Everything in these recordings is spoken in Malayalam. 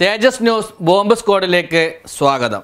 തേജസ് ന്യൂസ് ബോംബ് സ്ക്വാഡിലേക്ക് സ്വാഗതം.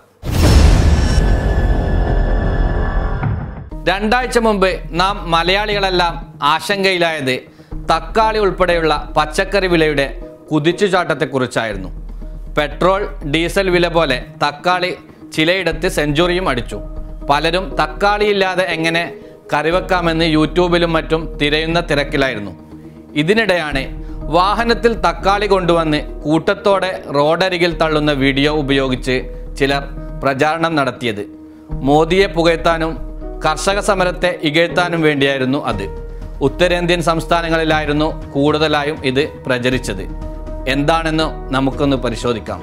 രണ്ടാഴ്ച മുമ്പ് നാം മലയാളികളെല്ലാം ആശങ്കയിലായത് തക്കാളി ഉൾപ്പെടെയുള്ള പച്ചക്കറി വിലയുടെ കുതിച്ചുചാട്ടത്തെക്കുറിച്ചായിരുന്നു. പെട്രോൾ, ഡീസൽ വില പോലെ തക്കാളി ചിലയിടത്ത് സെഞ്ചുറിയും അടിച്ചു. പലരും തക്കാളിയില്ലാതെ എങ്ങനെ കറിവെക്കാമെന്ന് യൂട്യൂബിലും മറ്റും തിരയുന്ന തിരക്കിലായിരുന്നു. ഇതിനിടെയാണ് വാഹനത്തിൽ തക്കാളി കൊണ്ടുവന്ന് കൂട്ടത്തോടെ റോഡരികിൽ തള്ളുന്ന വീഡിയോ ഉപയോഗിച്ച് ചിലർ പ്രചാരണം നടത്തിയത്. മോദിയെ പുകഴ്ത്താനും കർഷക സമരത്തെ ഇകഴ്ത്താനും വേണ്ടിയായിരുന്നു അത്. ഉത്തരേന്ത്യൻ സംസ്ഥാനങ്ങളിലായിരുന്നു കൂടുതലായും ഇത് പ്രചരിച്ചത്. എന്താണെന്ന് നമുക്കൊന്ന് പരിശോധിക്കാം.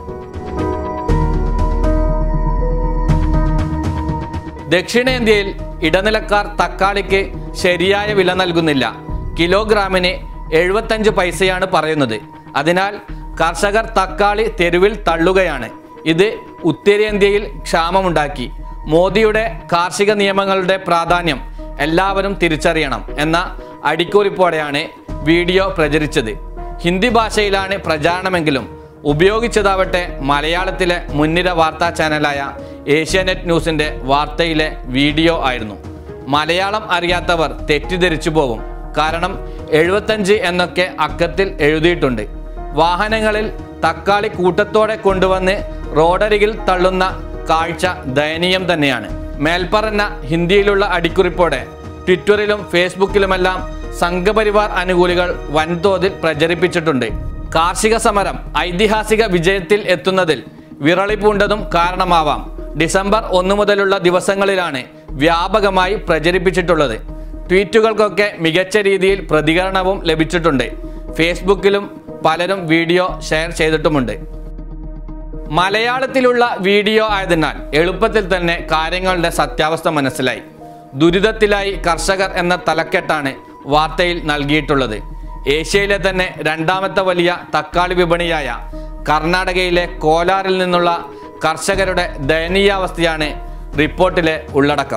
ദക്ഷിണേന്ത്യയിൽ ഇടനിലക്കാർ തക്കാളിക്ക് ശരിയായ വില നൽകുന്നില്ല. കിലോഗ്രാമിന് 75 പൈസയാണ് പറയുന്നത്. അതിനാൽ കർഷകർ തക്കാളി തെരുവിൽ തള്ളുകയാണ്. ഇത് ഉത്തരേന്ത്യയിൽ ക്ഷാമമുണ്ടാക്കി. മോദിയുടെ കാർഷിക നിയമങ്ങളുടെ പ്രാധാന്യം എല്ലാവരും തിരിച്ചറിയണം എന്ന അടിക്കുറിപ്പോടെയാണ് വീഡിയോ പ്രചരിച്ചത്. ഹിന്ദി ഭാഷയിലാണ് പ്രചാരണമെങ്കിലും ഉപയോഗിച്ചതാവട്ടെ മലയാളത്തിലെ മുൻനിര വാർത്താ ചാനലായ ഏഷ്യാനെറ്റ് ന്യൂസിൻ്റെ വാർത്തയിലെ വീഡിയോ ആയിരുന്നു. മലയാളം അറിയാത്തവർ തെറ്റിദ്ധരിച്ചു പോകും. കാരണം 75 എന്നൊക്കെ അക്കത്തിൽ എഴുതിയിട്ടുണ്ട്. വാഹനങ്ങളിൽ തക്കാളി കൂട്ടത്തോടെ കൊണ്ടുവന്ന് റോഡരികിൽ തള്ളുന്ന കാഴ്ച ദയനീയം തന്നെയാണ്. മേൽപ്പറഞ്ഞ ഹിന്ദിയിലുള്ള അടിക്കുറിപ്പോടെ ട്വിറ്ററിലും ഫേസ്ബുക്കിലുമെല്ലാം സംഘപരിവാർ അനുകൂലികൾ വൻതോതിൽ പ്രചരിപ്പിച്ചിട്ടുണ്ട്. കാർഷിക സമരം ഐതിഹാസിക വിജയത്തിൽ എത്തുന്നതിൽ വിറളി പൂണ്ടതും കാരണമാവാം. ഡിസംബർ 1 മുതലുള്ള ദിവസങ്ങളിലാണ് വ്യാപകമായി പ്രചരിപ്പിച്ചിട്ടുള്ളത്. ട്വീറ്റുകൾക്കൊക്കെ മികച്ച രീതിയിൽ പ്രതികരണവും ലഭിച്ചിട്ടുണ്ട്. ഫേസ്ബുക്കിലും പലരും വീഡിയോ ഷെയർ ചെയ്തിട്ടുമുണ്ട്. മലയാളത്തിലുള്ള വീഡിയോ ആയതിനാൽ എളുപ്പത്തിൽ തന്നെ കാര്യങ്ങളുടെ സത്യാവസ്ഥ മനസ്സിലായി. ദുരിതത്തിലായി കർഷകർ എന്ന തലക്കെട്ടാണ് വാർത്തയിൽ നൽകിയിട്ടുള്ളത്. ഏഷ്യയിലെ തന്നെ രണ്ടാമത്തെ വലിയ തക്കാളി വിപണിയായ കർണാടകയിലെ കോലാറിൽ നിന്നുള്ള കർഷകരുടെ ദയനീയാവസ്ഥയാണ് റിപ്പോർട്ടിലെ ഉള്ളടക്കം.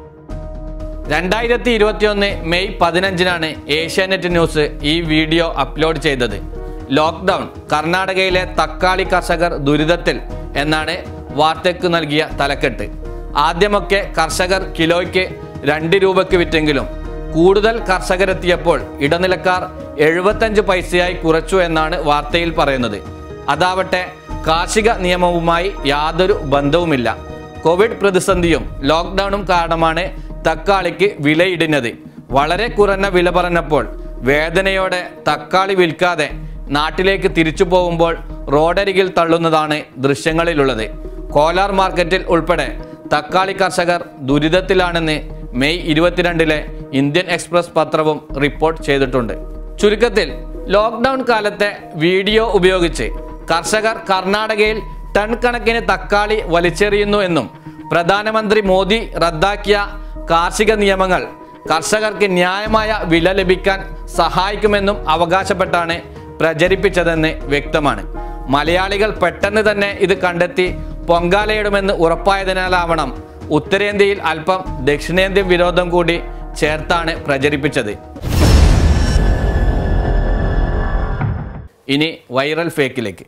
2021 മെയ് 15-നാണ് ഏഷ്യാനെറ്റ് ന്യൂസ് ഈ വീഡിയോ അപ്ലോഡ് ചെയ്തത്. ലോക്ക്ഡൗൺ, കർണാടകയിലെ തക്കാളി കർഷകർ ദുരിതത്തിൽ എന്നാണ് വാർത്തയ്ക്ക് നൽകിയ തലക്കെട്ട്. ആദ്യമൊക്കെ കർഷകർ കിലോയ്ക്ക് 2 രൂപയ്ക്ക് വിറ്റെങ്കിലും കൂടുതൽ കർഷകരെത്തിയപ്പോൾ ഇടനിലക്കാർ 75 പൈസയായി കുറച്ചു എന്നാണ് വാർത്തയിൽ പറയുന്നത്. അതാവട്ടെ കാർഷിക നിയമവുമായി യാതൊരു ബന്ധവുമില്ല. കോവിഡ് പ്രതിസന്ധിയും ലോക്ക്ഡൗണും കാരണമാണ് തക്കാളിക്ക് വിലയിടുന്നത്. വളരെ കുറഞ്ഞ വില പറഞ്ഞപ്പോൾ വേദനയോടെ തക്കാളി വിൽക്കാതെ നാട്ടിലേക്ക് തിരിച്ചു പോകുമ്പോൾ റോഡരികിൽ തള്ളുന്നതാണ് ദൃശ്യങ്ങളിലുള്ളത്. കോലാർ മാർക്കറ്റിൽ ഉൾപ്പെടെ തക്കാളി കർഷകർ ദുരിതത്തിലാണെന്ന് മെയ് 22-ലെ ഇന്ത്യൻ എക്സ്പ്രസ് പത്രവും റിപ്പോർട്ട് ചെയ്തിട്ടുണ്ട്. ചുരുക്കത്തിൽ ലോക്ക്ഡൗൺ കാലത്തെ വീഡിയോ ഉപയോഗിച്ച് കർഷകർ കർണാടകയിൽ ടൺ കണക്കിന് തക്കാളി വലിച്ചെറിയുന്നു എന്നും പ്രധാനമന്ത്രി മോദി റദ്ദാക്കിയ കാർഷിക നിയമങ്ങൾ കർഷകർക്ക് ന്യായമായ വില ലഭിക്കാൻ സഹായിക്കുമെന്നും അവകാശപ്പെട്ടാണ് പ്രചരിപ്പിച്ചതെന്ന് വ്യക്തമാണ്. മലയാളികൾ പെട്ടെന്ന് തന്നെ ഇത് കണ്ടെത്തി പൊങ്കാലയിടുമെന്ന് ഉറപ്പായതിനാലാവണം ഉത്തരേന്ത്യയിൽ അല്പം ദക്ഷിണേന്ത്യൻ വിരോധം കൂടി ചേർത്താണ് പ്രചരിപ്പിച്ചത്. ഇനി വൈറൽ ഫേക്കിലേക്ക്.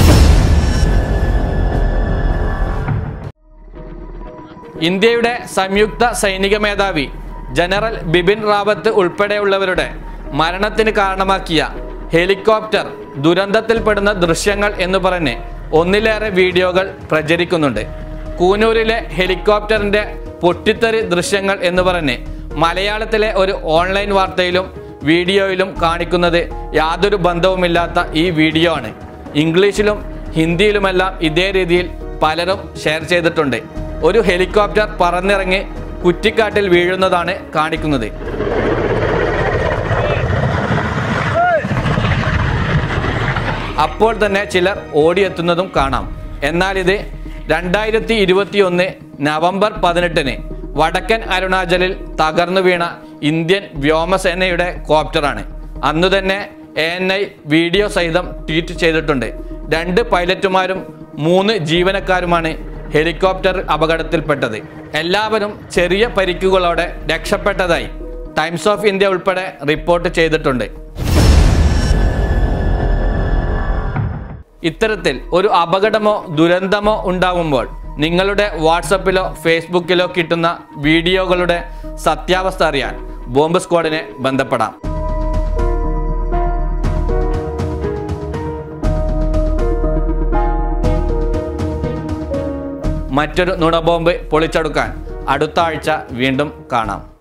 ഇന്ത്യയുടെ സംയുക്ത സൈനിക മേധാവി ജനറൽ ബിപിൻ റാവത്ത് ഉൾപ്പെടെയുള്ളവരുടെ മരണത്തിന് കാരണമാക്കിയ ഹെലികോപ്റ്റർ ദുരന്തത്തിൽപ്പെടുന്ന ദൃശ്യങ്ങൾ എന്ന് പറഞ്ഞ് ഒന്നിലേറെ വീഡിയോകൾ പ്രചരിക്കുന്നുണ്ട്. കൂനൂരിലെ ഹെലികോപ്റ്ററിൻ്റെ പൊട്ടിത്തെറി ദൃശ്യങ്ങൾ എന്ന് പറഞ്ഞ് മലയാളത്തിലെ ഒരു ഓൺലൈൻ വാർത്തയിലും വീഡിയോയിലും കാണിക്കുന്നത് യാതൊരു ബന്ധവുമില്ലാത്ത ഈ വീഡിയോ ആണ്. ഇംഗ്ലീഷിലും ഹിന്ദിയിലുമെല്ലാം ഇതേ രീതിയിൽ പലരും ഷെയർ ചെയ്തിട്ടുണ്ട്. ഒരു ഹെലികോപ്റ്റർ പറന്നിറങ്ങി കുറ്റിക്കാട്ടിൽ വീഴുന്നതാണ് കാണിക്കുന്നത്. അപ്പോൾ തന്നെ ചിലർ ഓടിയെത്തുന്നതും കാണാം. എന്നാൽ ഇത് 2021 നവംബർ 18-ന് വടക്കൻ അരുണാചലിൽ തകർന്നു വീണ ഇന്ത്യൻ വ്യോമസേനയുടെ കോപ്റ്ററാണ്. അന്നു തന്നെ ANI വീഡിയോ സഹിതം ട്വീറ്റ് ചെയ്തിട്ടുണ്ട്. 2 പൈലറ്റുമാരും 3 ജീവനക്കാരുമാണ് ഹെലികോപ്റ്റർ അപകടത്തിൽപ്പെട്ടത്. എല്ലാവരും ചെറിയ പരിക്കുകളോടെ രക്ഷപ്പെട്ടതായി ടൈംസ് ഓഫ് ഇന്ത്യ ഉൾപ്പെടെ റിപ്പോർട്ട് ചെയ്തിട്ടുണ്ട്. ഇത്തരത്തിൽ ഒരു അപകടമോ ദുരന്തമോ ഉണ്ടാകുമ്പോൾ നിങ്ങളുടെ വാട്സപ്പിലോ ഫേസ്ബുക്കിലോ കിട്ടുന്ന വീഡിയോകളുടെ സത്യാവസ്ഥ അറിയാൻ ബോംബ് സ്ക്വാഡിനെ ബന്ധപ്പെടാം. മറ്റൊരു നുണബോംബ് പൊളിച്ചെടുക്കാൻ അടുത്ത ആഴ്ച വീണ്ടും കാണാം.